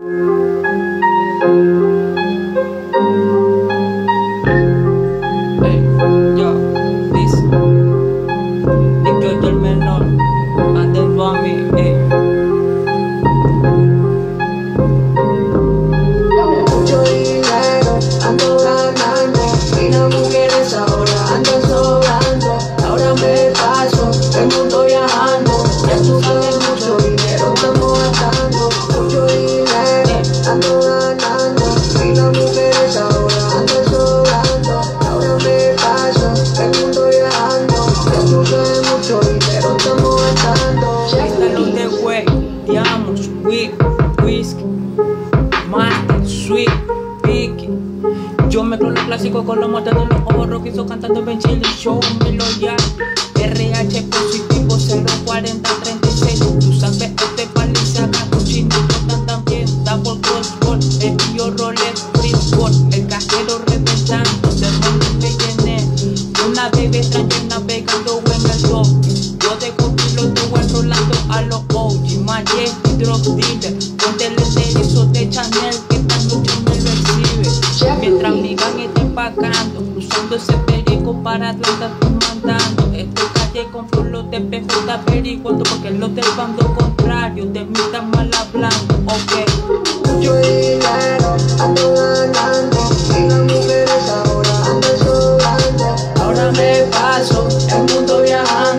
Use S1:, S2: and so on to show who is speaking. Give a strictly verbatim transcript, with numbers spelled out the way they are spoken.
S1: Hey, yo, dice, Dick yo el menor, atento a mí, ey.
S2: Mucho dinero, ando ganando, y las mujeres ahora andan sobrando. Ahora me paso el mundo viajando, ya tú sabes, mucho dinero estamos gastando. Mucho dinero, ando ganando, y las mujeres ahora andan sobrando. Ahora me paso el mundo viajando, ya tú sabes, mucho dinero estamos gastando.
S1: Esta luz de güey, diamos, weed, whisky, master, sweet, picky. Yo mezclo lo clásico con los motes de los ojos rojizos cantando Ben Chile, show me loyal. R H positivo cero cuarenta treinta y seis. Tú sabes, este paliza capuchino botan también. Double cross gold, el tío Rolex, Freeport, el cajero reventando, de mundo me llené. Una baby extraña navegando en el top. Yo dejo piloto enrolando a los O G, Majestic, drug dealer, ponte el enderezo de Chanel que esta noche me lo exhibe. Mientras mi gang está empacando, cruzando ese perico para Atlanta estoy mandando. Este calle con flow de P J averiguando, porque los del bando contrario de mí están mal hablando, ok.
S2: Mucho dinero, ando ganando, y las mujeres ahora andan sobrando. Ahora me paso el mundo viajando.